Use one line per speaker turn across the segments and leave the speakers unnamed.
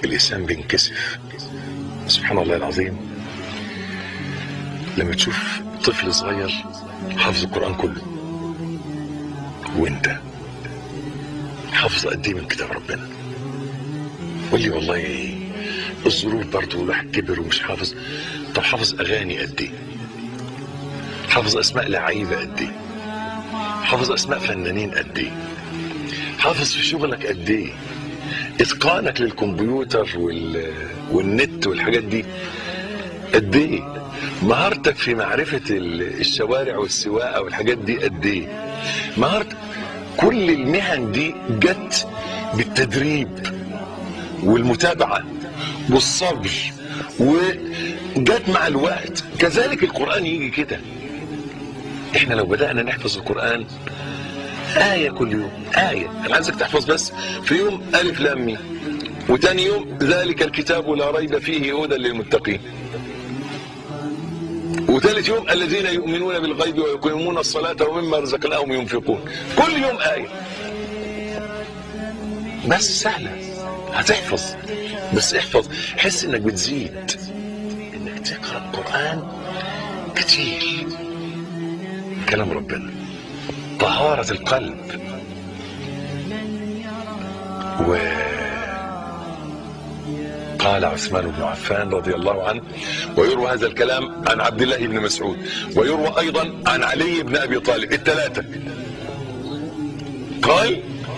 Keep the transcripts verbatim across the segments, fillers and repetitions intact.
الإنسان بينكسف. سبحان الله العظيم، لما تشوف طفل صغير حافظ القرآن كله، وانت حافظ قد ايه من كتاب ربنا؟ قول لي والله الظروف برضه الواحد كبر ومش حافظ. طب حافظ اغاني قد ايه؟ حافظ اسماء لعيبه قد ايه؟ حافظ اسماء فنانين قد ايه؟ حافظ في شغلك قد ايه؟ اتقانك للكمبيوتر وال... والنت والحاجات دي قد ايه؟ مهارتك في معرفه الشوارع والسواقه والحاجات دي قد ايه؟ مهارتك، كل المهن دي جت بالتدريب والمتابعه والصبر، وجت مع الوقت. كذلك القرآن يجي كده. احنا لو بدأنا نحفظ القرآن آية كل يوم، آية، انا عايزك تحفظ بس في يوم ألف لام ميم، وتاني يوم ذلك الكتاب لا ريب فيه هدى للمتقين، وثالث يوم الذين يؤمنون بالغيب ويقيمون الصلاة ومما رزقناهم ينفقون. كل يوم آية بس سهلة، هتحفظ. بس احفظ، حس انك بتزيد، انك تقرأ القرآن كتير. كلام ربنا، طهارة القلب. وقال عثمان بن عفان رضي الله عنه، ويروى هذا الكلام عن عبد الله بن مسعود، ويروى ايضا عن علي بن ابي طالب، الثلاثة. قال: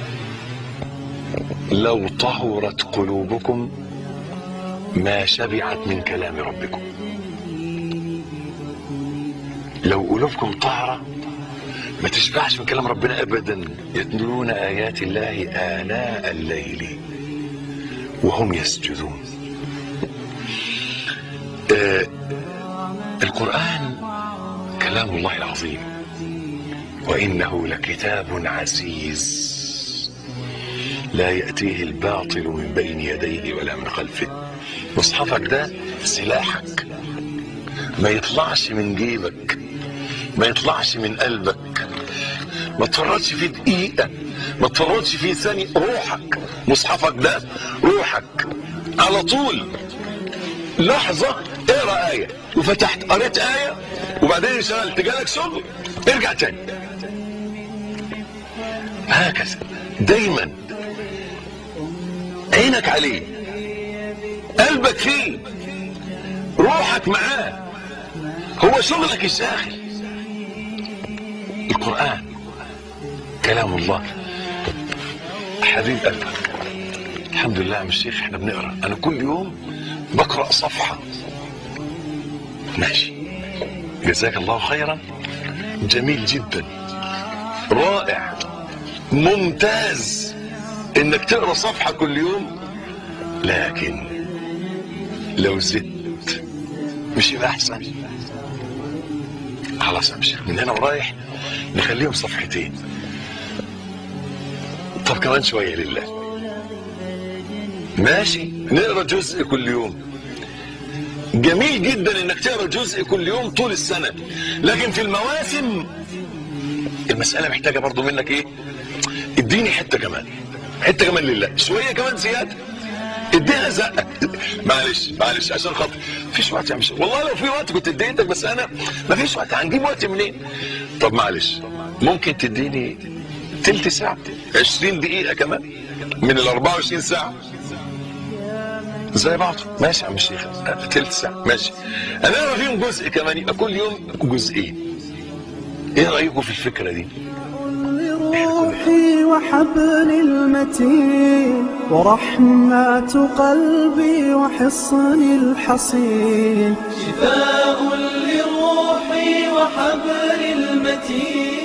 لو طهرت قلوبكم ما شبعت من كلام ربكم. لو قلوبكم طهرة ما تشبعش من كلام ربنا ابدا. يتلون ايات الله آناء الليل وهم يسجدون. آه القرآن كلام الله العظيم، وإنه لكتاب عزيز لا يأتيه الباطل من بين يديه ولا من خلفه. مصحفك ده سلاحك، ما يطلعش من جيبك، ما يطلعش من قلبك، ما تفرطش فيه دقيقة، ما تفرطش فيه ثانية. روحك، مصحفك ده روحك على طول. لحظة اقرأ آية، وفتحت قريت آية، وبعدين انشغلت جالك شغل، ارجع تاني. هكذا دايما عينك عليه، قلبك فيه، روحك معاه، هو شغلك الشاغل. القرآن كلام الله حبيب قلبك. الحمد لله يا عم الشيخ، احنا بنقرا، انا كل يوم بقرا صفحه. ماشي، جزاك الله خيرا، جميل جدا، رائع، ممتاز انك تقرا صفحه كل يوم. لكن لو زدت مش يبقى احسن؟ خلاص يا شيخ، من هنا ورايح نخليهم صفحتين. طب كمان شويه لله، ماشي، نقرا جزء كل يوم. جميل جدا انك تقرا جزء كل يوم طول السنه، لكن في المواسم المساله محتاجه برضو منك ايه؟ اديني حته كمان، حته كمان لله، شويه كمان زياده، اديها زقه. معلش معلش عشان خاطر مفيش وقت يا مش، والله لو في وقت كنت اديتك، بس انا مفيش وقت، هنجيب وقت منين؟ طب معلش، ممكن تديني تلت ساعه، عشرين دقيقه كمان من ال أربعة وعشرين ساعه زي بعض؟ ماشي يا عم الشيخ، تلت ساعه ماشي، هنقرا فيهم جزء كمان، يبقى كل يوم جزئين. ايه رايكم في الفكره دي؟
روحي وحبل المتين ورحمة قلبي وحصن الحصين،
شفاء لروحي وحبل المتين.